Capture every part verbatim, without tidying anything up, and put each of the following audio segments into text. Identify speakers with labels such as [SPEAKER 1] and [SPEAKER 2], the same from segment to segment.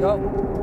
[SPEAKER 1] go.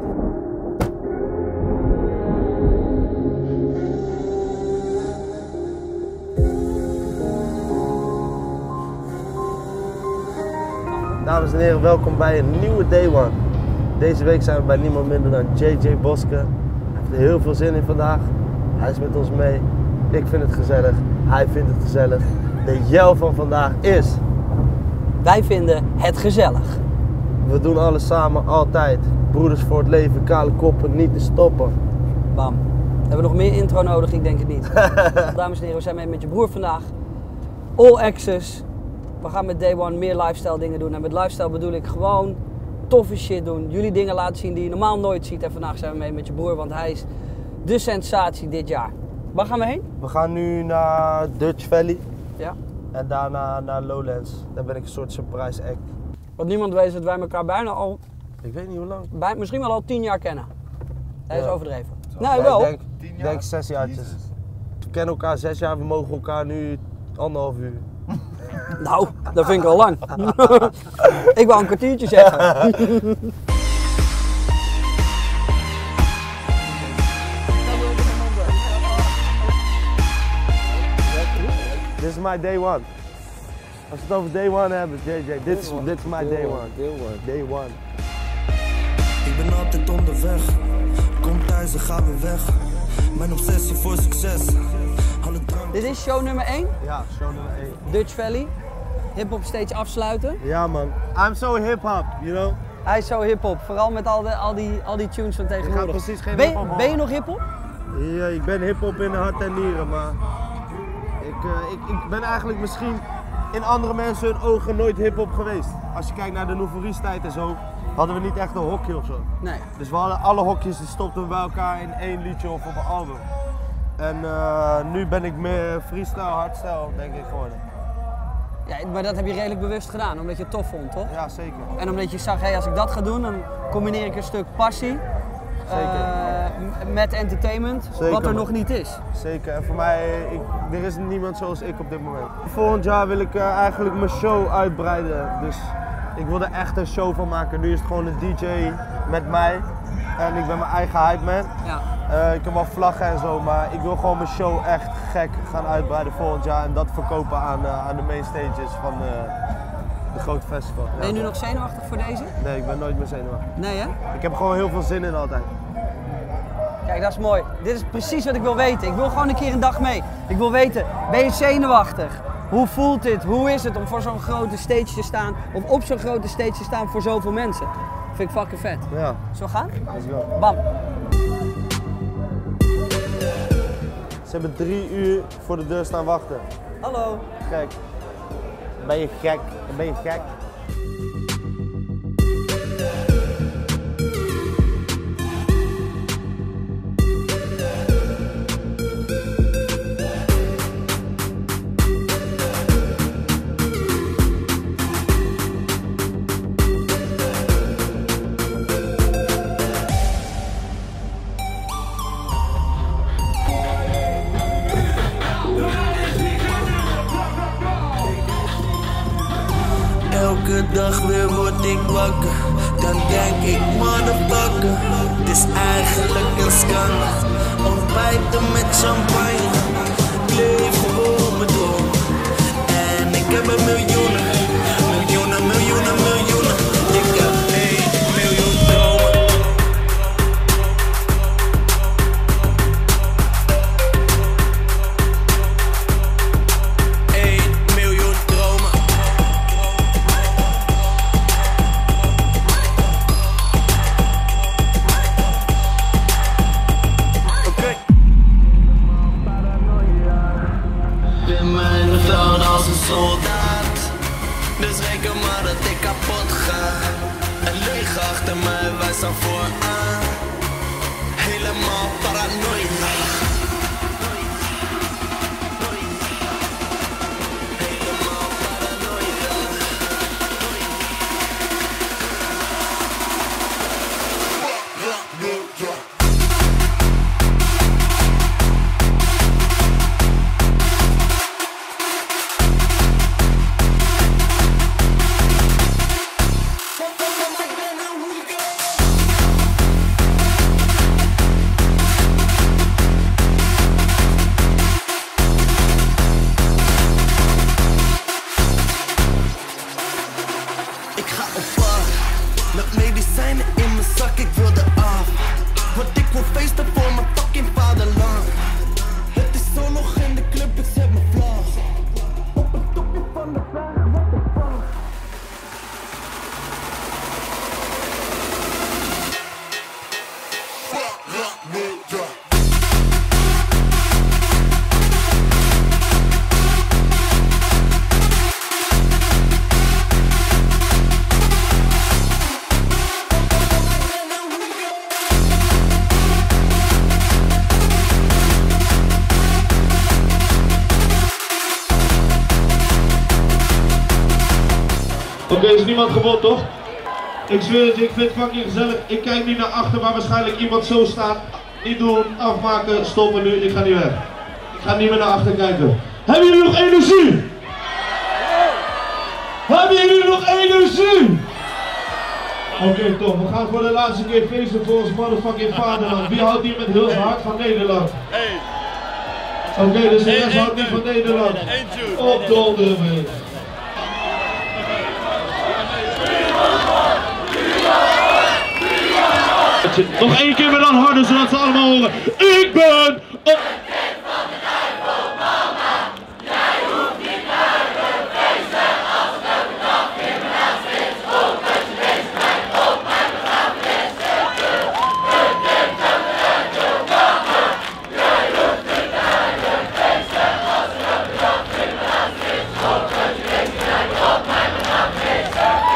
[SPEAKER 2] Dames en heren, welkom bij een nieuwe Day One. Deze week zijn we bij niemand minder dan J J Boske. Hij heeft er heel veel zin in vandaag. Hij is met ons mee. Ik vind het gezellig. Hij vindt het gezellig. De jel van vandaag is...
[SPEAKER 1] Wij vinden het gezellig.
[SPEAKER 2] We doen alles samen, altijd. Broeders voor het leven, kale koppen, niet te stoppen.
[SPEAKER 1] Bam. Hebben we nog meer intro nodig? Ik denk het niet. Dames en heren, we zijn mee met je broer vandaag. All access. We gaan met Day One meer lifestyle dingen doen. En met lifestyle bedoel ik gewoon toffe shit doen. Jullie dingen laten zien die je normaal nooit ziet. En vandaag zijn we mee met je broer, want hij is de sensatie dit jaar. Waar gaan we heen?
[SPEAKER 2] We gaan nu naar Dutch Valley.
[SPEAKER 1] Ja.
[SPEAKER 2] En daarna naar Lowlands. Daar ben ik een soort surprise act.
[SPEAKER 1] Want niemand weet dat wij elkaar bijna al,
[SPEAKER 2] Ik weet niet hoe lang.
[SPEAKER 1] bij, misschien wel al tien jaar kennen. Hij is
[SPEAKER 2] Ja.
[SPEAKER 1] overdreven.
[SPEAKER 2] Zo.
[SPEAKER 1] Nee,
[SPEAKER 2] Ja,
[SPEAKER 1] wel.
[SPEAKER 2] Ik denk,
[SPEAKER 3] Tien
[SPEAKER 2] ik
[SPEAKER 3] jaar?
[SPEAKER 2] denk zes jaartjes.
[SPEAKER 3] Jezus.
[SPEAKER 2] We kennen elkaar zes jaar, we mogen elkaar nu anderhalf uur.
[SPEAKER 1] Nou, dat vind ik al lang. Ik wou een kwartiertje zeggen.
[SPEAKER 2] Dit is my day one. Als we het over day one hebben, J J, dit is, dit is my day one.
[SPEAKER 1] Day one.
[SPEAKER 2] Day one.
[SPEAKER 4] Ik ben altijd onderweg, kom thuis en ga weer weg. Mijn obsessie voor succes. Alle drank.
[SPEAKER 1] Dit is show nummer één,
[SPEAKER 2] Ja, show nummer één.
[SPEAKER 1] Dutch Valley. Hip-hop stage afsluiten.
[SPEAKER 2] Ja man, I'm so hip hop, you know.
[SPEAKER 1] Hij is zo hip-hop, vooral met al, de, al, die, al die tunes van tegenwoordig.
[SPEAKER 2] precies geen
[SPEAKER 1] ben,
[SPEAKER 2] hip-hop
[SPEAKER 1] ben je nog hip-hop?
[SPEAKER 2] Ja, ik ben hip hop in de hart en nieren, maar ik, uh, ik, ik ben eigenlijk misschien in andere mensen hun ogen nooit hip hop geweest. Als je kijkt naar de Nouveau tijd en zo, hadden we niet echt een hokje of zo.
[SPEAKER 1] Nee.
[SPEAKER 2] Dus we hadden alle hokjes, die stopten we bij elkaar in één liedje of op een album. En uh, nu ben ik meer freestyle, hardstyle denk ik geworden.
[SPEAKER 1] Ja, maar dat heb je redelijk bewust gedaan, omdat je het tof vond, toch?
[SPEAKER 2] Ja, zeker.
[SPEAKER 1] En omdat je zag, hey, als ik dat ga doen, dan combineer ik een stuk passie uh, met entertainment,
[SPEAKER 2] Zeker,
[SPEAKER 1] wat er
[SPEAKER 2] man.
[SPEAKER 1] nog niet is.
[SPEAKER 2] Zeker. En voor mij, ik, er is niemand zoals ik op dit moment. Volgend jaar wil ik uh, eigenlijk mijn show uitbreiden. Dus ik wil er echt een show van maken. Nu is het gewoon een D J met mij. En ik ben mijn eigen hype man.
[SPEAKER 1] Ja.
[SPEAKER 2] Uh, ik heb wel vlaggen en zo, maar ik wil gewoon mijn show echt gek gaan uitbreiden volgend jaar. En dat verkopen aan, uh, aan de main stages van uh, de grote festival.
[SPEAKER 1] Ben je
[SPEAKER 2] Ja,
[SPEAKER 1] nu
[SPEAKER 2] man.
[SPEAKER 1] nog zenuwachtig voor deze?
[SPEAKER 2] Nee, ik ben nooit meer zenuwachtig.
[SPEAKER 1] Nee hè?
[SPEAKER 2] Ik heb gewoon heel veel zin in altijd.
[SPEAKER 1] Kijk, dat is mooi. Dit is precies wat ik wil weten. Ik wil gewoon een keer een dag mee. Ik wil weten, ben je zenuwachtig? Hoe voelt dit? Hoe is het om voor zo'n grote stage te staan? Of op zo'n grote stage te staan voor zoveel mensen? Vind ik fucking vet.
[SPEAKER 2] Ja,
[SPEAKER 1] Zo gaan?
[SPEAKER 2] let's go.
[SPEAKER 1] Bam.
[SPEAKER 2] Ze hebben drie uur voor de deur staan wachten.
[SPEAKER 1] Hallo.
[SPEAKER 2] Gek. Ben je gek? Ben je gek?
[SPEAKER 4] Elke dag weer word ik wakker. Dan denk ik, motherfucker. Het is eigenlijk een scandal. Ontbijten met champagne. Ik leef gewoon mijn droom. En ik heb een miljoenen. Miljoenen, miljoenen, miljoenen. Ik heb één miljoen dromen. één miljoen dromen.
[SPEAKER 2] Oké.
[SPEAKER 4] Ben mijn clown als een soldaat. Dus reken maar dat ik kapot ga. Een leeg achter mij, wij staan vooraan. Helemaal paranoia. Helemaal paranoia. bar. Met medicijnen in mijn zak, ik wil de af. Want ik wil feesten voor mijn fucking vaderland. Het is zo nog in de club, ik zet mijn vlag. Op het topje van de berg, wat de fuck.
[SPEAKER 3] Oké, okay, is niemand gewond toch? Ik zweer het je, ik vind het fucking gezellig. Ik kijk niet naar achter waar waarschijnlijk iemand zo staat. Niet doen, afmaken, stoppen nu, ik ga niet weg. Ik ga niet meer naar achter kijken. Hebben jullie nog energie? Hebben jullie nog energie? Oké okay, toch, we gaan voor de laatste keer feesten voor ons motherfucking vaderland. Wie houdt hier met heel zijn hart van Nederland? Oké, okay, dus de rest houdt niet van Nederland. Op donder mee. Nog één keer maar dan harder, zodat ze allemaal horen. Ik ben op... Jij hoeft niet naar de feesten als elke dag in mijn naast is. Goed dat je bezig bent op mijn begrafenis. Het kind en de wakker. Jij hoeft niet naar de feesten als elke dag in mijn naast is. Goed dat je bezig bent op mijn begrafenis.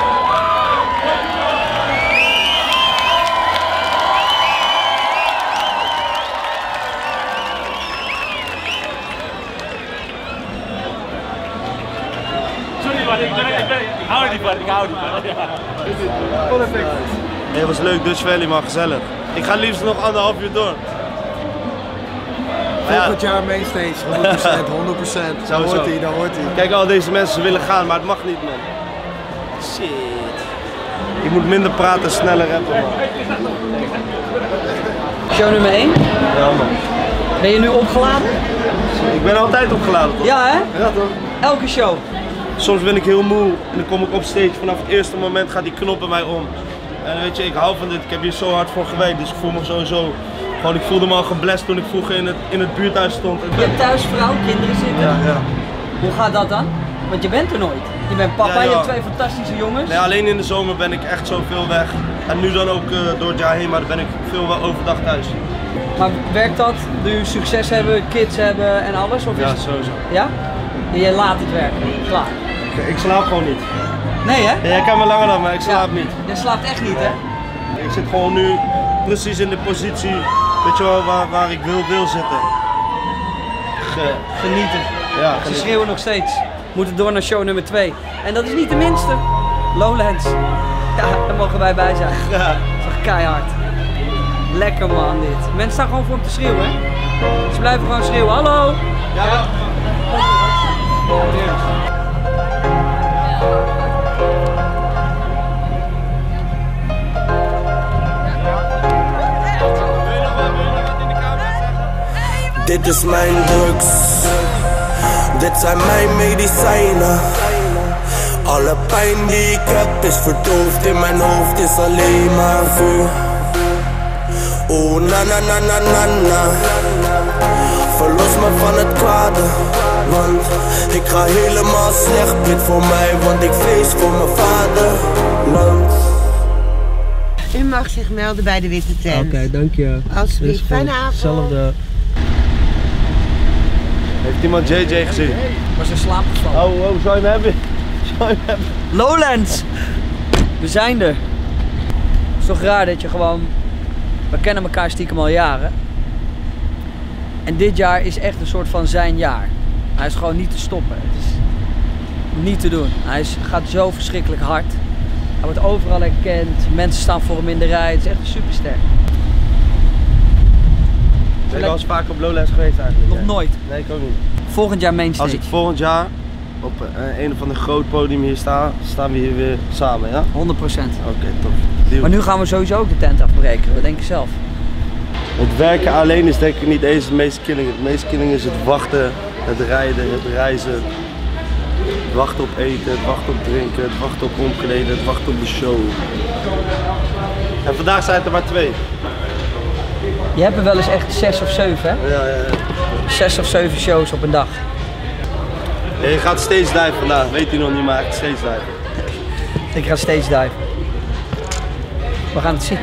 [SPEAKER 5] Ik hou niet van, ik hou niet van.
[SPEAKER 2] Het was leuk, Dutch Valley, maar gezellig. Ik ga liefst nog anderhalf uur door.
[SPEAKER 6] Volgend jaar mainstage, honderd procent, honderd procent. Dan hoort hij, dan hoort hij.
[SPEAKER 2] Kijk, al deze mensen willen gaan, maar het mag niet, man. Shit. Ik moet minder praten, sneller rappen, man.
[SPEAKER 1] Show nummer één.
[SPEAKER 2] Ja, man.
[SPEAKER 1] Ben je nu opgeladen?
[SPEAKER 2] Ik ben altijd opgeladen, toch?
[SPEAKER 1] Ja, hè?
[SPEAKER 2] Ja, toch?
[SPEAKER 1] Elke show.
[SPEAKER 2] Soms ben ik heel moe en dan kom ik op stage. Vanaf het eerste moment gaat die knop bij mij om. En weet je, ik hou van dit. Ik heb hier zo hard voor gewerkt, dus ik voel me sowieso... Gewoon, ik voelde me al geblest toen ik vroeger in het, in het buurthuis stond.
[SPEAKER 1] Je hebt thuis vrouw, kinderen zitten.
[SPEAKER 2] Ja, ja.
[SPEAKER 1] Hoe gaat dat dan? Want je bent er nooit. Je bent papa,
[SPEAKER 2] Ja, ja.
[SPEAKER 1] je hebt twee fantastische jongens.
[SPEAKER 2] Nee, alleen in de zomer ben ik echt zoveel weg. En nu dan ook uh, door het jaar heen, maar dan ben ik veel wel overdag thuis.
[SPEAKER 1] Maar werkt dat? Doe je succes hebben, kids hebben en alles? Of is
[SPEAKER 2] Ja,
[SPEAKER 1] het...
[SPEAKER 2] sowieso.
[SPEAKER 1] Ja? En je laat het werken. Klaar.
[SPEAKER 2] Ik, ik slaap gewoon niet.
[SPEAKER 1] Nee, hè?
[SPEAKER 2] Ja, jij kan me langer dan, maar ik slaap
[SPEAKER 1] Ja.
[SPEAKER 2] niet.
[SPEAKER 1] Je slaapt echt niet, hè?
[SPEAKER 2] Ik zit gewoon nu precies in de positie, weet je wel, waar, waar ik wil, wil zitten. Ge...
[SPEAKER 1] Genieten.
[SPEAKER 2] Ja,
[SPEAKER 1] Ze
[SPEAKER 2] genieten.
[SPEAKER 1] schreeuwen nog steeds. Moeten door naar show nummer twee. En dat is niet de minste. Lowlands. Ja, daar mogen wij bij zijn.
[SPEAKER 2] Ja.
[SPEAKER 1] Dat is echt keihard. Lekker man dit. Mensen staan gewoon voor hem te schreeuwen, hè? Ze blijven gewoon schreeuwen. Hallo!
[SPEAKER 2] Ja, ja.
[SPEAKER 4] Dit is mijn drugs. Dit zijn mijn medicijnen. Alle pijn die ik heb is verdoofd. In mijn hoofd is alleen maar vuur. Oh na na na na na na. Verlos me van het kwade, want ik ga helemaal slecht. Bid voor mij, want ik feest voor mijn vaderland.
[SPEAKER 7] U mag zich melden bij de Witte Tent.
[SPEAKER 6] Oké, okay, dank je.
[SPEAKER 7] Alsjeblieft, fijne avond.
[SPEAKER 6] Hetzelfde.
[SPEAKER 2] Heeft iemand J J gezien?
[SPEAKER 1] Was in slaap gevallen.
[SPEAKER 2] Oh, oh, zou je hem hebben? Zou je hem hebben?
[SPEAKER 1] Lowlands! We zijn er. Het is toch raar dat je gewoon... We kennen elkaar stiekem al jaren. En dit jaar is echt een soort van zijn jaar. Hij is gewoon niet te stoppen. Het is niet te doen. Hij is, gaat zo verschrikkelijk hard. Hij wordt overal erkend. Mensen staan voor hem in de rij. Het is echt een superster.
[SPEAKER 2] Ben je wel eens vaak op Lowlands geweest eigenlijk?
[SPEAKER 1] Nog
[SPEAKER 2] Ja.
[SPEAKER 1] nooit.
[SPEAKER 2] Nee, ik ook niet.
[SPEAKER 1] Volgend jaar mainstage.
[SPEAKER 2] Als ik volgend jaar op uh, een of ander groot podium hier sta, staan we hier weer samen, ja?
[SPEAKER 1] honderd procent.
[SPEAKER 2] Oké, okay, top. Deal.
[SPEAKER 1] Maar nu gaan we sowieso ook de tent afbreken. Wat denk je zelf?
[SPEAKER 2] Het werken alleen is denk ik niet eens het meest killing. Het meest killing is het wachten, het rijden, het reizen. Het wachten op eten, het wachten op drinken, het wachten op omkleden, het wachten op de show. En vandaag zijn het er maar twee.
[SPEAKER 1] Je hebt er wel eens echt zes of zeven, hè?
[SPEAKER 2] Ja, ja, ja.
[SPEAKER 1] Zes of zeven shows op een dag.
[SPEAKER 2] Ja, je gaat steeds dive vandaag, weet u nog niet, maar echt steeds dive.
[SPEAKER 1] Ik ga steeds dive. We gaan het zien.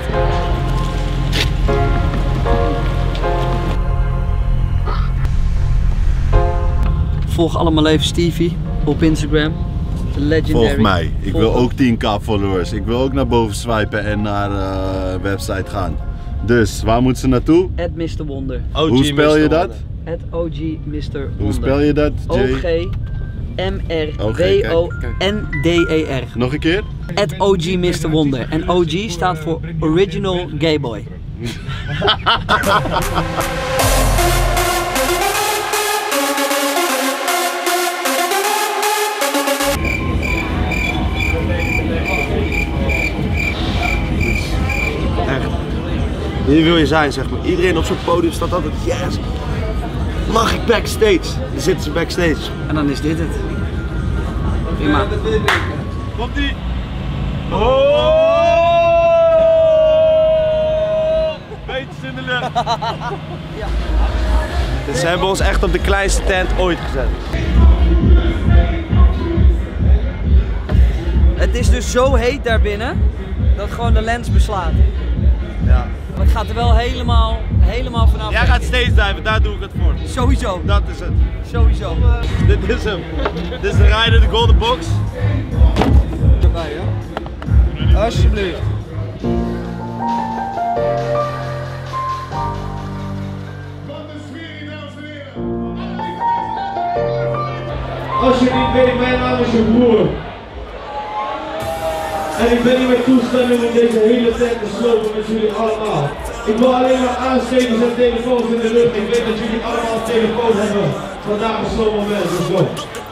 [SPEAKER 1] Volg allemaal even Stevie op Instagram. Legendary.
[SPEAKER 8] Volg mij. Ik
[SPEAKER 1] Volg
[SPEAKER 8] wil
[SPEAKER 1] hem.
[SPEAKER 8] ook tien k followers. Ik wil ook naar boven swipen en naar de uh, website gaan. Dus, waar moeten ze naartoe?
[SPEAKER 1] at mister Wonder.
[SPEAKER 2] O G
[SPEAKER 8] Hoe spel je
[SPEAKER 2] mister
[SPEAKER 8] dat?
[SPEAKER 1] at O G mister Wonder.
[SPEAKER 8] Hoe spel je dat?
[SPEAKER 1] O
[SPEAKER 8] J?
[SPEAKER 1] G M R W O N D E R.
[SPEAKER 8] Nog een keer?
[SPEAKER 1] at O G mister Wonder. En O G staat voor Original Gay Boy.
[SPEAKER 2] Echt. Hier wil je zijn, zeg maar. Iedereen op zo'n podium staat altijd, yes! Mag ik backstage? Dan zitten ze backstage.
[SPEAKER 1] En dan is dit het. Prima.
[SPEAKER 5] Komt ie! Oh! Beetjes in de lucht.
[SPEAKER 2] Dus ze hebben ons echt op de kleinste tent ooit gezet.
[SPEAKER 1] Het is dus zo heet daarbinnen dat gewoon de lens beslaat.
[SPEAKER 2] Ja.
[SPEAKER 1] Maar het gaat er wel helemaal, helemaal vanaf.
[SPEAKER 2] Jij gaat steeds diven, daar doe ik het voor.
[SPEAKER 1] Sowieso.
[SPEAKER 2] Dat is het.
[SPEAKER 1] Sowieso.
[SPEAKER 2] Dit is hem. Dit is de rider, de golden box.
[SPEAKER 1] Erbij, hè? Alsjeblieft.
[SPEAKER 9] Als je niet weet, mijn naam is je broer. En ik ben niet met toestemming om deze hele tent te slopen met jullie allemaal. Ik wil alleen maar aanstekers en telefoons in de lucht. Ik weet dat jullie allemaal een telefoon hebben. Vandaag een slow moment, dus go.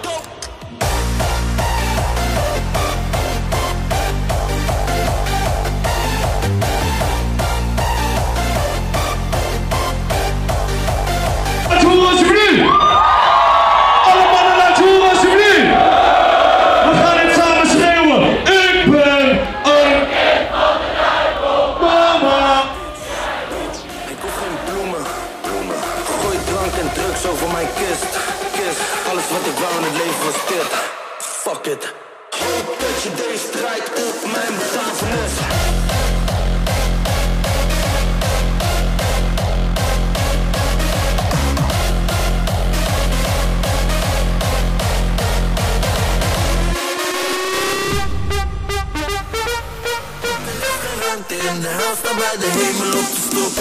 [SPEAKER 9] Laat horen alsjeblieft! Alle mannen laat horen alsjeblieft! We gaan het samen schreeuwen! Ik ben een kind van de duivel, mama!
[SPEAKER 4] Ik hoef geen bloemen, bloemen. Gooi drank en drugs over mijn kist, kist. Alles wat ik wou in het leven was dit. Fuck it. Hoop dat je deze strijd op mijn begrafenis. In de hel staat bij de hemel op de stoep.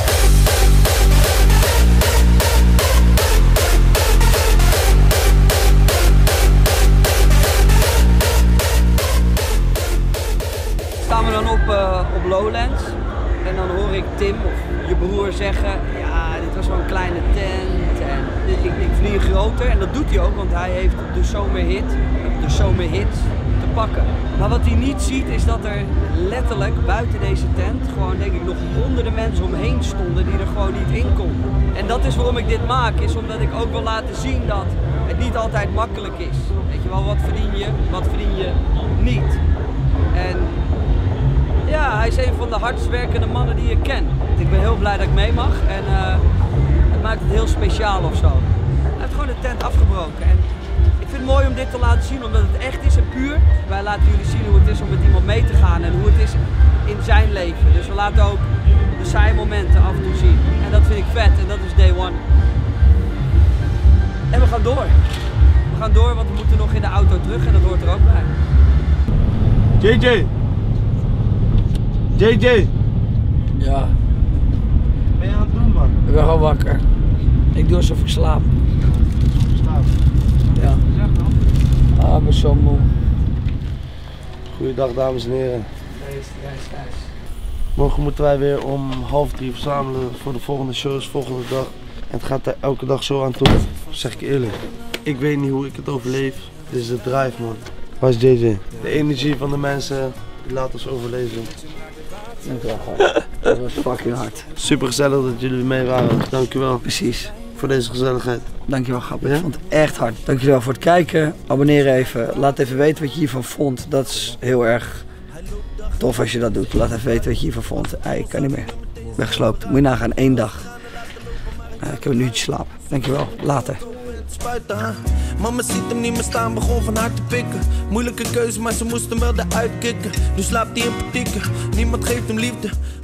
[SPEAKER 1] Staan we dan op, uh, op Lowlands en dan hoor ik Tim of je broer zeggen, ja dit was wel een kleine tent en ik, ik vlieg groter. En dat doet hij ook, want hij heeft de zomerhit, de zomerhits te pakken. Maar wat hij niet ziet is dat er letterlijk buiten deze tent gewoon denk ik nog honderden mensen omheen stonden die er gewoon niet in konden. En dat is waarom ik dit maak, is omdat ik ook wil laten zien dat het niet altijd makkelijk is. Weet je wel, wat verdien je, wat verdien je niet. En ja, hij is een van de hardst werkende mannen die ik ken. Ik ben heel blij dat ik mee mag en uh, het maakt het heel speciaal of zo. Hij heeft gewoon de tent afgebroken. En ik vind het mooi om dit te laten zien omdat het echt is en puur. Wij laten jullie zien hoe het is om met iemand mee te gaan en hoe het is in zijn leven. Dus we laten ook de saaie momenten af en toe zien. En dat vind ik vet en dat is day one. En we gaan door. We gaan door want we moeten nog in de auto terug en dat hoort er ook bij.
[SPEAKER 2] J J! J J!
[SPEAKER 1] Ja,
[SPEAKER 2] Wat ben je aan het doen, man?
[SPEAKER 1] ik ben gewoon wakker. Ik doe alsof ik slaap.
[SPEAKER 2] Slaap.
[SPEAKER 1] Ja. Ah, ik ben zo moe.
[SPEAKER 2] Goeiedag, dames en heren. Morgen moeten wij weer om half drie verzamelen voor de volgende shows, volgende dag. En het gaat er elke dag zo aan toe, zeg ik eerlijk. Ik weet niet hoe ik het overleef. Dit is de drive, man. Waar is J J? De energie van de mensen, die laat ons overleven.
[SPEAKER 1] Dat was fucking hard.
[SPEAKER 2] Super gezellig dat jullie mee waren, dankjewel.
[SPEAKER 1] Precies.
[SPEAKER 2] voor deze gezelligheid.
[SPEAKER 1] Dankjewel, Gap. Ik
[SPEAKER 2] Ja?
[SPEAKER 1] vond het echt hard. Dankjewel voor het kijken. Abonneer even. Laat even weten wat je hiervan vond. Dat is heel erg tof als je dat doet. Laat even weten wat je hiervan vond. Hey, ik kan niet meer. Ik ben gesloopt. Moet je nagaan, één dag. Uh, ik heb een uurtje slaap. Dankjewel. Later.
[SPEAKER 4] Mama ziet hem niet meer staan, begon van haar te pikken. Moeilijke keuze, maar ze moest hem wel eruit kicken. Nu slaapt hij in partieken, niemand geeft hem liefde.